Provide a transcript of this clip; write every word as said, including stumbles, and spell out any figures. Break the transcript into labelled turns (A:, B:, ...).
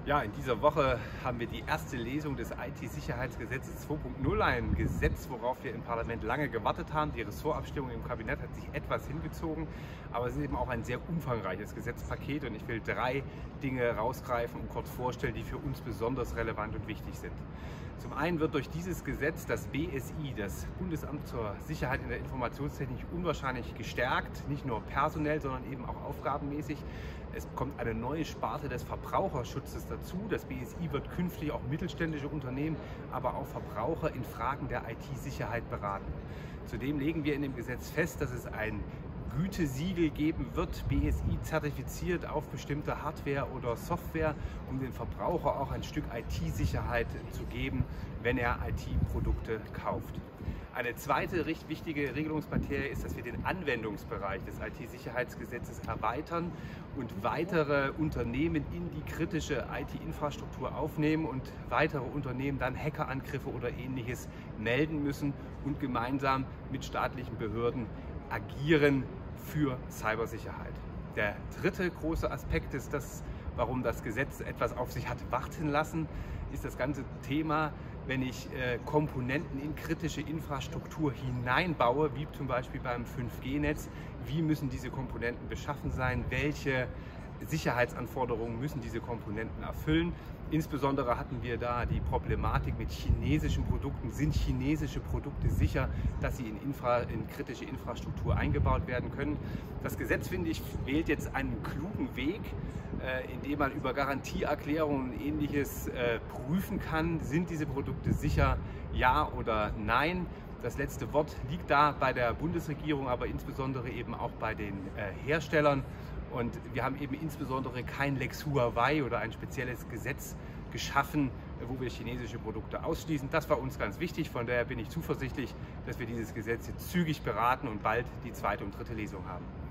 A: Ja, in dieser Woche haben wir die erste Lesung des I T-Sicherheitsgesetzes zwei Punkt null, ein Gesetz, worauf wir im Parlament lange gewartet haben. Die Ressortabstimmung im Kabinett hat sich etwas hingezogen, aber es ist eben auch ein sehr umfangreiches Gesetzpaket und ich will drei Dinge rausgreifen und kurz vorstellen, die für uns besonders relevant und wichtig sind. Zum einen wird durch dieses Gesetz das B S I, das Bundesamt zur Sicherheit in der Informationstechnik, unwahrscheinlich gestärkt, nicht nur personell, sondern eben auch aufgabenmäßig. Es kommt eine neue Sparte des Verbraucherschutzes dazu. Das B S I wird künftig auch mittelständische Unternehmen, aber auch Verbraucher in Fragen der I T-Sicherheit beraten. Zudem legen wir in dem Gesetz fest, dass es ein Gütesiegel geben wird, B S I zertifiziert auf bestimmte Hardware oder Software, um dem Verbraucher auch ein Stück I T-Sicherheit zu geben, wenn er I T-Produkte kauft. Eine zweite recht wichtige Regelungsmaterie ist, dass wir den Anwendungsbereich des I T-Sicherheitsgesetzes erweitern und weitere Unternehmen in die kritische I T-Infrastruktur aufnehmen und weitere Unternehmen dann Hackerangriffe oder Ähnliches melden müssen und gemeinsam mit staatlichen Behörden agieren für Cybersicherheit. Der dritte große Aspekt ist das, warum das Gesetz etwas auf sich hat warten lassen, ist das ganze Thema, wenn ich äh, Komponenten in kritische Infrastruktur hineinbaue, wie zum Beispiel beim fünf G Netz, wie müssen diese Komponenten beschaffen sein, welche Sicherheitsanforderungen müssen diese Komponenten erfüllen. Insbesondere hatten wir da die Problematik mit chinesischen Produkten. Sind chinesische Produkte sicher, dass sie in, Infra, in kritische Infrastruktur eingebaut werden können? Das Gesetz, finde ich, wählt jetzt einen klugen Weg, äh, indem man über Garantieerklärungen und Ähnliches äh, prüfen kann, sind diese Produkte sicher, ja oder nein. Das letzte Wort liegt da bei der Bundesregierung, aber insbesondere eben auch bei den äh, Herstellern. Und wir haben eben insbesondere kein Lex Huawei oder ein spezielles Gesetz geschaffen, wo wir chinesische Produkte ausschließen. Das war uns ganz wichtig, von daher bin ich zuversichtlich, dass wir dieses Gesetz jetzt zügig beraten und bald die zweite und dritte Lesung haben.